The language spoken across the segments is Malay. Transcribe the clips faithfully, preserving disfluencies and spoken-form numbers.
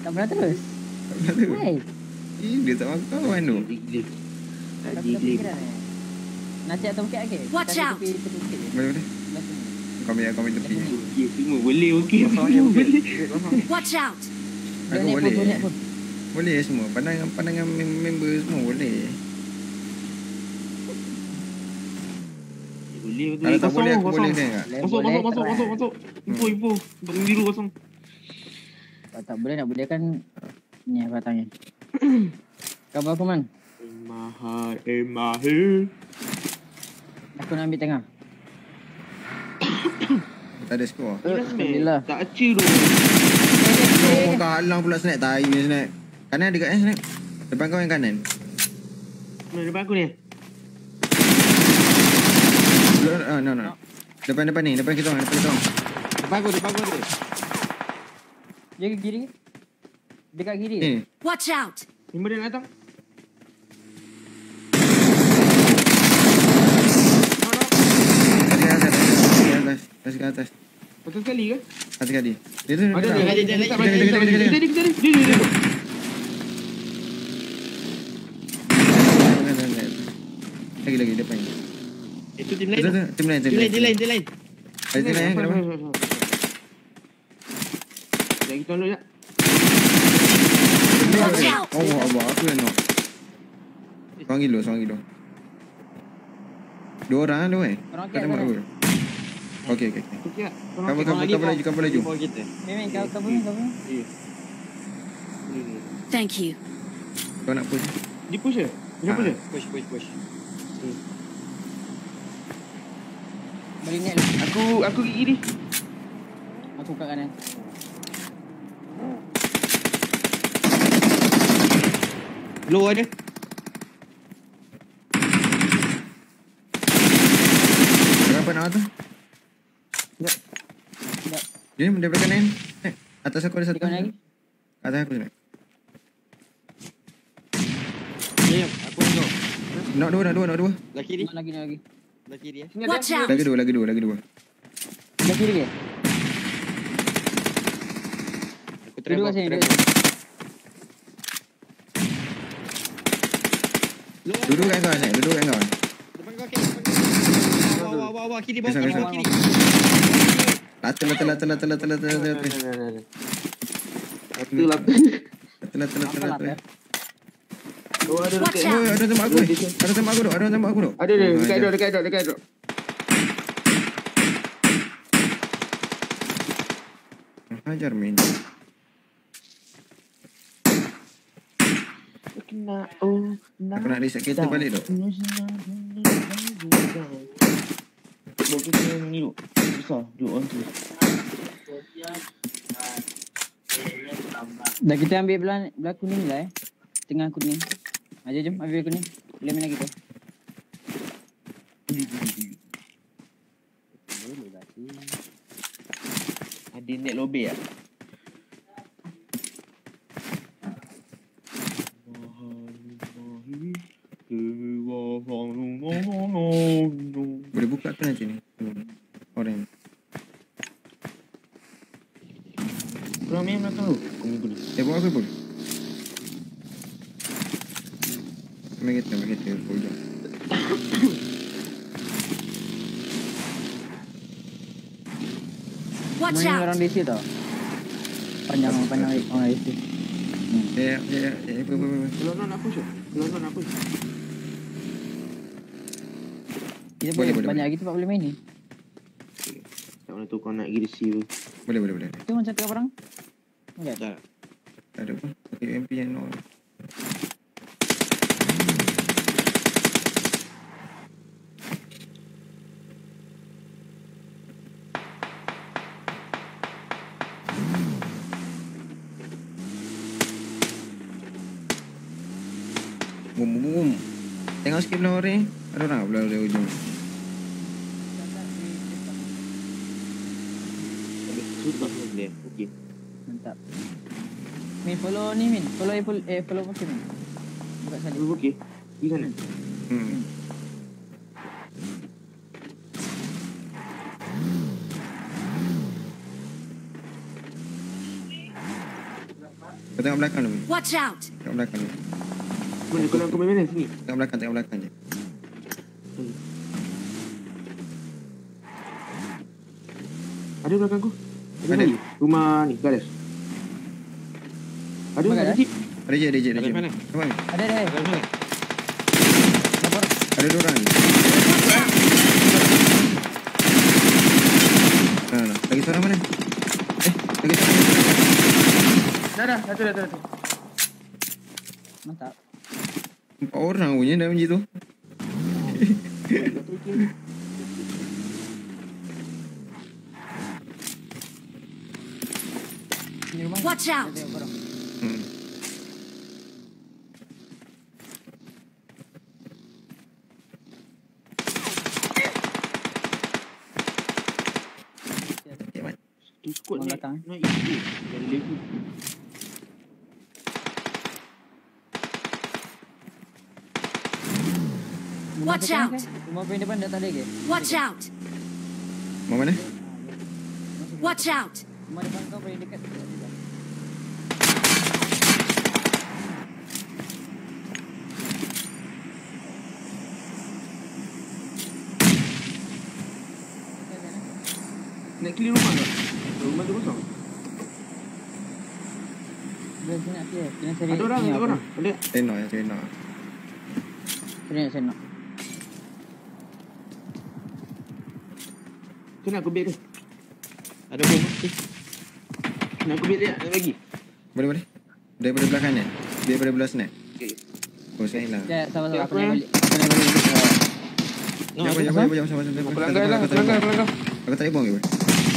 Tak pernah terus. Tak pernah terus. Hai. Ih, dia tak mahu kawan tu. Tak pikiran eh. Nak cek atau mungkin lagi? Watch out. Boleh boleh. Kau ambil kau ambil tepi. Okey, semua boleh okey. Watch out. Aku boleh. Boleh semua. Pandangan pandangan member semua boleh. Boleh betul. Kalau tak Kosong, boleh aku kosong. boleh dia enggak? Masuk, masuk, masuk, masuk, masuk. Info, info. Bang biru kosong. Kalau tak boleh nak boleh kan ni aku tanya. Khabar aku man? Mahal, eh mahal. Aku nak ambil tengah. Tak ada skor. Alhamdulillah. Tak acu tu. Oh, kau halang pula snack. Tai ni snack. Kanan dekat eh snack. Depan kau yang kanan. Mana depan aku ni? Ah, no, no. Depan depan ni, depan kita orang, depan kita orang. Depan aku, depan aku ada. Dia ke kiri? Dekat kiri? Ni. Watch out. Lima dia nak datang. Atas atas, atas ke atas. Betul sekali ke? Atas sekali. Dia tu. Ada dia, ada dia, ada dia. Kita kita kita kita. Kita dia, kita dia. Dia dia dia. Lagi lagi depan. Itu tim lain. Itu tu, tim lain, tim Tim lain, lain. tim lain, tim lain. Ada tim lain kenapa? Lagi tuan dulu ya. Watch out. Oh, Allah, aku yang nak. Seorang kilo, seorang kilo. Dua orang tu eh. Orang Kau tembak dulu. Okey, okey, okey. Okey tak? Kamu kamu kamu laju, kamu laju. Memang kau kau boleh, kau boleh. Thank you. Kau nak push. Di push ke? Dia push ke? Push, push, push. Beri net lah. Aku aku gigi ni. Aku kat kanan. Low ada. Berapa nak tu? Ya. Sekejap. Dia dia belakang kanan. Eh, atas aku ada satu. Di mana lagi? Atas aku ni. Ni, aku nak. Nak dua, nak dua, nak dua. Lagi kiri. Nak lagi, nak lagi. Lagi kiri eh. Watch out. Lagi dua, lagi dua, lagi dua. Dah kiri ke? Aku try Duduk back, kat sini, try duduk. back. Duduk kan kau, Asyik? Duduk kan kau? Depan kau kiri. Depan kau. Bawah, bawah, bawah, kiri, bawah, Kisah, kiri, kisah. bawah, kiri. Latar, latar, latar, latar, latar, latar, latar, latar. Satu lah. Latar, latar, latar, Apa lah, latar. Pep? Oh ada Watch dekat. out. Oh, ada tembak aku. eh. Ada tembak aku tu, ada tembak aku tu. Ada dia Oh, dekat ada. drop, dekat drop, dekat drop. Hajar main. Kena oh. Aku nak reset kereta balik tu. Bawa kita ni duk. Susah duduk orang tu. Dah kita ambil belah, belah kuning lah eh. Tengah kuning. Aja jom ambil kuning. Boleh main lagi tu. Boleh lah sih. Ada net lobby ah. Boleh buka ke nanti ni? Orang. Kurang main belakang tu. Kau ni boleh. Eh, buat apa pun? Main kereta, main kereta. Full jam. Watch Main out. orang desa tau. Panjang panjang orang desa. Ya, ya, ya, ya, apa, apa, apa. Kalau nak push. Kalau nak push. Kita Boleh, boleh, boleh, banyak lagi tempat boleh main ni. Tak mana tu kau nak pergi receive. Boleh, boleh, boleh. Tu macam tengah perang. Okey. Tak. Tak ada pun. Okay, M P yang no. Bum, bum, bum. Tengok sikit belah orang. Ada orang tak belah dari ujung? Susah boleh. Okey. Mantap. Min follow ni Min. Follow eh follow, eh, follow macam ni. Buka sana. Okey. Di sana. Hmm. Kau tengok belakang dulu. Watch out! Tengok belakang dulu. Mana kau nak kau main mana sini? Tengok belakang, tengok belakang je. Ada belakang aku. Ada, Ada. lagi. Rumah ni, garas. Ada, Rumah ada garas? jeep. Ada je, ada je, ada Ada je. mana? Nampak ni? Ada dah. Ada mana? Ada dua orang. Nah, nah. Lagi seorang mana? Eh, lagi seorang. Dah, dah. Satu, dah, satu. Mantap. Empat orang punya dalam jeep tu. Ni rumah. Watch out! Tengok korang. Hmm. Okay, Mat. Tu squad Orang naik. belakang. Naik itu. Dari level. Rumah Watch depan out. kan? Rumah paling depan dah tak ada ke? Watch out! Mau mana? Watch out! Rumah depan kau paling dekat. Tak ada. Nak clear rumah tak? Rumah tu kosong. Dah sini nak clear. Kena cari. Ada orang, ni ada apa? orang. Ada. Tenok ya, tenok. Cari nak, cari nak. Kena aku bait dia. Ada bom. Eh, Nak aku bait dia. Nak bagi. Boleh, boleh. Daripada belakang ni. Daripada belah snap. Okay. Oh, saya hilang. Ya, sama-sama. Ya, Aku aku naik yang- balik. Aku naik balik. no, Jangan, ada jangan, apa? jangan, jangan, jangan, jangan. Aku langgar lah. Aku langgar, aku langgar. Aku tak boleh buang ke?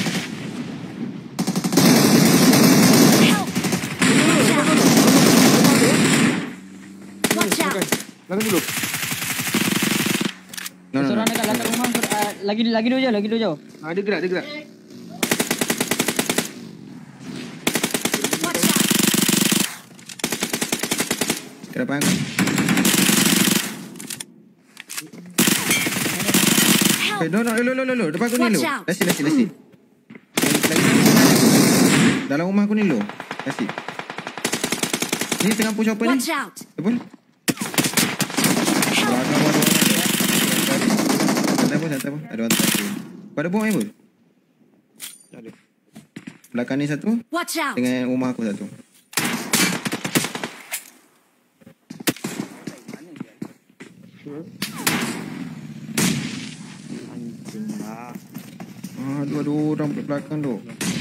Watch out! Langgar dulu. No, no, no. Seorang dekat belakang rumah. Uh, lagi lagi dua jauh, lagi dua jauh. Ah, dia gerak, dia gerak. Watch out! Ke depan aku. Help! Eh, no, no, lo, lo, lo, lo. Depan aku ni lo. Watch out. Lasi, lasi, lasi. Lagi dalam rumah aku ni lo. Lasi. Ni tengah push open ni. Watch out! Betul? Belakang ada orang ada. Santai pun, santai pun. Ada orang tak. Kau ada bom ni pun? Ada. Belakang ni satu. Watch out! Dengan rumah aku satu. Anjing lah. Ah, dua-dua orang belakang tu.